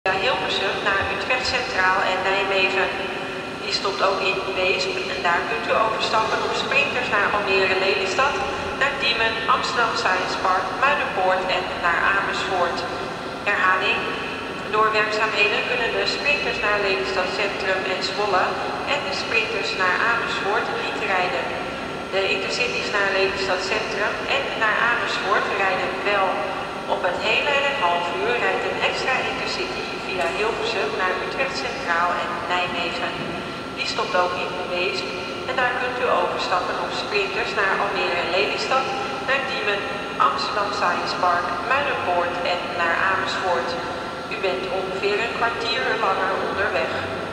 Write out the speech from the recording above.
Hilversum naar Utrecht Centraal en Nijmegen. Die stopt ook in Weesp en daar kunt u overstappen op sprinters naar Almere Lelystad, naar Diemen, Amsterdam Science Park, Muidenpoort en naar Amersfoort. Herhaling. Door werkzaamheden kunnen de sprinters naar Lelystad Centrum en Zwolle en de sprinters naar Amersfoort niet rijden. De intercities naar Lelystad Centrum en naar Amersfoort rijden wel. Op het hele en een half uur rijdt een extra intercity via Hilversum naar Utrecht Centraal en Nijmegen. Die stopt ook in Weesp en daar kunt u overstappen op sprinters naar Almere en Lelystad, naar Diemen, Amsterdam Science Park, Muidenpoort en naar Amersfoort. U bent ongeveer een kwartier langer onderweg.